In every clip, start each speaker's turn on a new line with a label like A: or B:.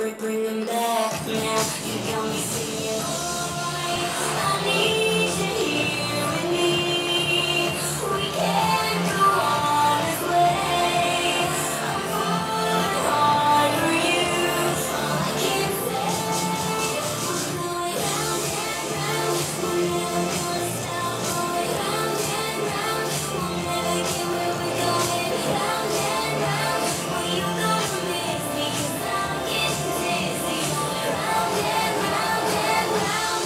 A: bring them back now. You got me singing. I need you here with me. We can't go on this way. I'm falling hard for you. All I can say, we're going round and round. We're never gonna stop. Going round and round. We'll never get where we're going. Round and round. Well, you gonna miss me 'cause I'm getting dizzy. Going round and round and round.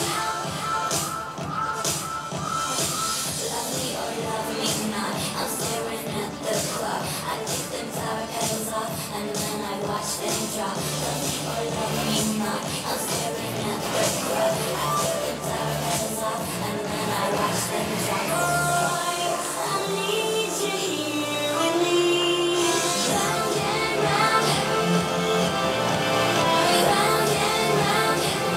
A: Love me or love me not, I'm staring at the clock. I take them flower petals off and then I watch them drop. Love me or love me not, I'm staring at the clock. I take them flower petals off and then I watch them drop. Boy, I need you here with me. Round and round, round and round.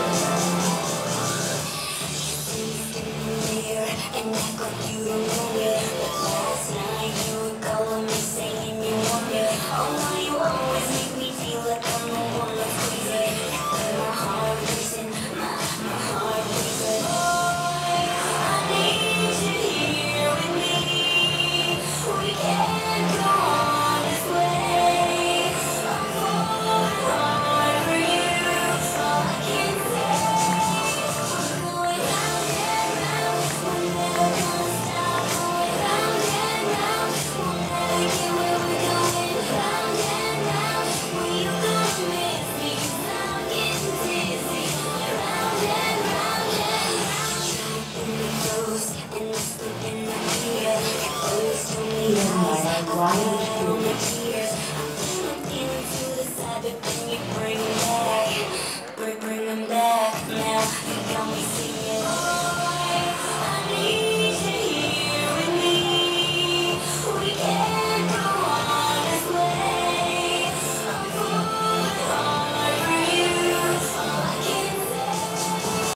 A: And act like you don't know me. But last night you were calling me saying you want me. Oh no, you always make me feel like I'm the one that's crazy. My heart racing, my heart racing. Boy, I need you here with me. We can't go on this way. I'm falling hard for you. All I can say, we're going round and round. We're never gonna stop. Going round and round. We'll never get where we're going. Round and round. Well, you gonna miss me 'cause I'm getting dizzy. Going round and round and round. In the ghost, in the sleep, in the fear. Always told me lies.